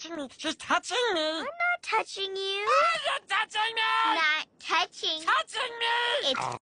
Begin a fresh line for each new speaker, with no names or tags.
touching me. She's touching me.
I'm not touching you.
Oh, you're touching me.
Not touching.
Touching me.
It's